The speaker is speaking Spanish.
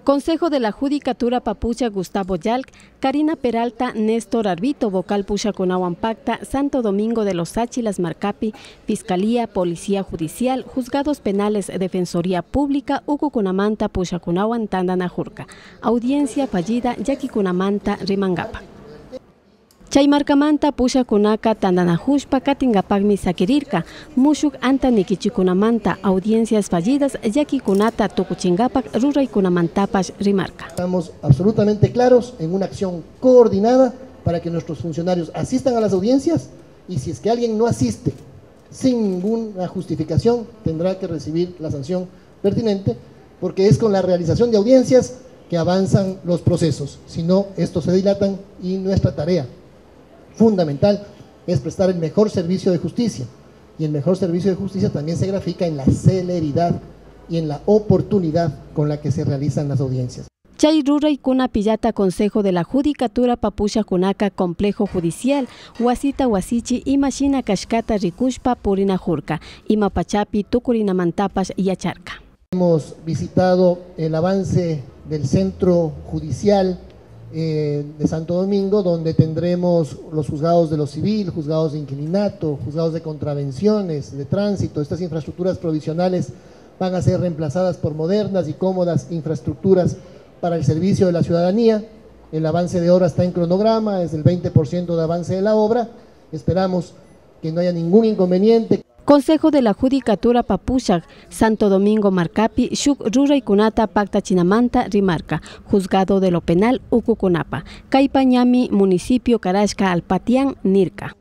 Consejo de la Judicatura Papucha Gustavo Yalc, Karina Peralta, Néstor Arbito, vocal Puchacunahuan Pacta, Santo Domingo de los Áchilas Marcapi, Fiscalía, Policía Judicial, Juzgados Penales, Defensoría Pública, Ucucunamanta, Puchacunahuan Tandanajurca. Audiencia fallida, Yaquicunamanta, Rimangapa. Chaymarkamanta Puchacunaca Tandanajushpa Katingapagmi Sakirirka, Mushuk anta Nikichikunamanta, audiencias fallidas, Yaquikunata Tukuchingapak, Ruraykunamantapash Rimarca. Estamos absolutamente claros en una acción coordinada para que nuestros funcionarios asistan a las audiencias, y si es que alguien no asiste sin ninguna justificación, tendrá que recibir la sanción pertinente, porque es con la realización de audiencias que avanzan los procesos, si no, estos se dilatan y nuestra tarea fundamental es prestar el mejor servicio de justicia, y el mejor servicio de justicia también se grafica en la celeridad y en la oportunidad con la que se realizan las audiencias. Chay Ruraykuna Pillata Consejo de la Judicatura Papuchacunaca Complejo Judicial, Huasita Huasichi y Mashina Kashkata Rikushpa Purinajurka, Imapachapi Tukurinamantapash Yacharka. Hemos visitado el avance del centro judicial de Santo Domingo, donde tendremos los juzgados de lo civil, juzgados de inquilinato, juzgados de contravenciones, de tránsito. Estas infraestructuras provisionales van a ser reemplazadas por modernas y cómodas infraestructuras para el servicio de la ciudadanía. El avance de obra está en cronograma, es del 20% de avance de la obra. Esperamos que no haya ningún inconveniente. Consejo de la Judicatura Papuchac, Santo Domingo Marcapi, Shuk Ruraykunata Pacta Chinamanta Rimarca, Juzgado de lo Penal Ucucunapa, Caipañami, Municipio Carashka Alpatián, Nirca.